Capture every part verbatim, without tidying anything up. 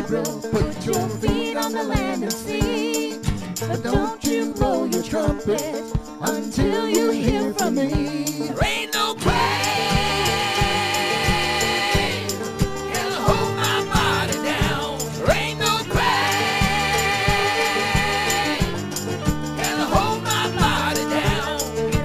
April, put your feet on the land and sea. But don't you blow your trumpet until you hear from me. There ain't no grave can hold my body down. There ain't no grave can hold my body down.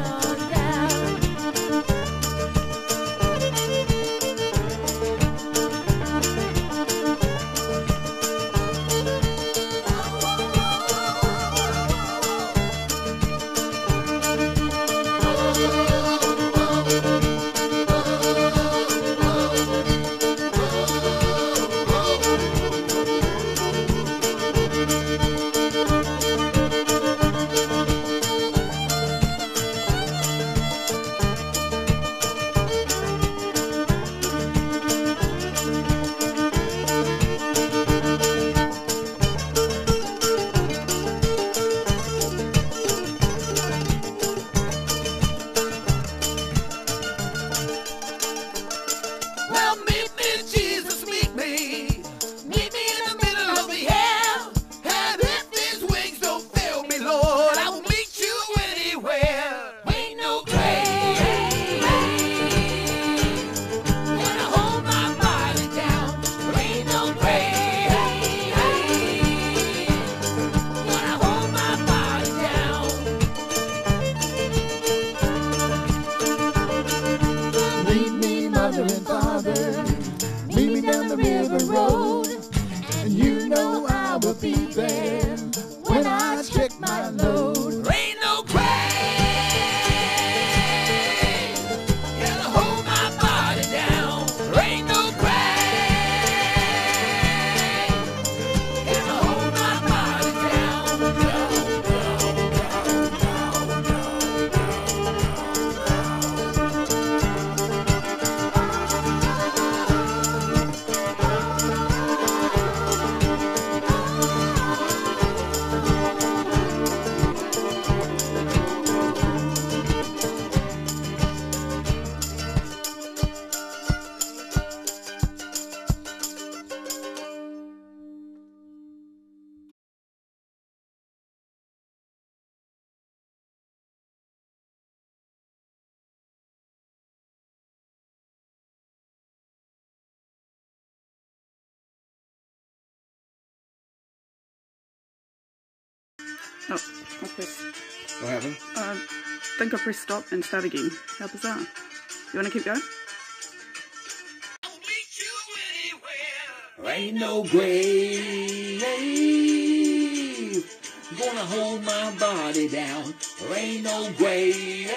Well, meet me, Jesus, meet me. Meet me in the middle of the air. And if these wings don't fail me, Lord, I will meet you anywhere. Ain't no grave gonna hold my body down. There ain't no grave gonna hold my body down. Lead me, mother and father, meet me down the river road, and you know I will be there when I check my load. There ain't no grave can hold my body down. There ain't no grave can hold my body down. Oh, what's this? What happened? Uh, I think I pressed stop and start again. How bizarre. You want to keep going? There ain't no grave gonna hold my body down. There ain't no grave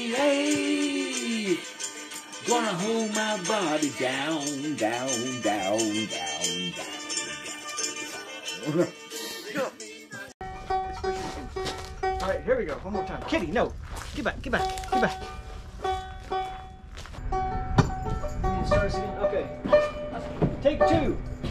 gonna hold my body down, down, down, down, down, down. Alright, here we go. One more time. Kitty, no. Get back, get back, get back. You need to start us again? Okay. Take two.